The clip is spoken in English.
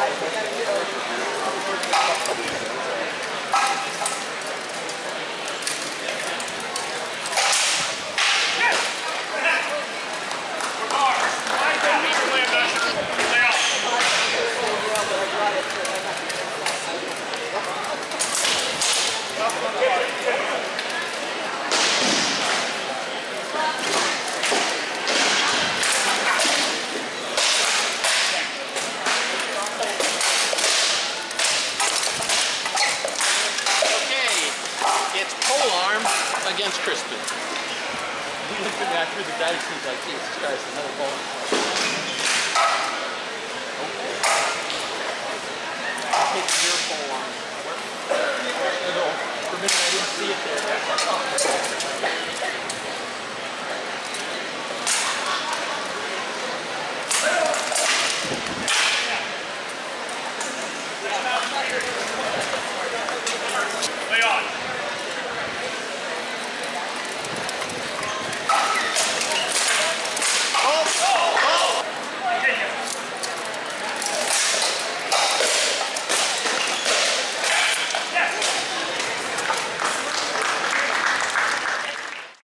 Against Crispin. He looked at me after the dice and he's like, Jesus Christ, another ball. Okay. I'll take your pole arm. No, for a minute I didn't see it there.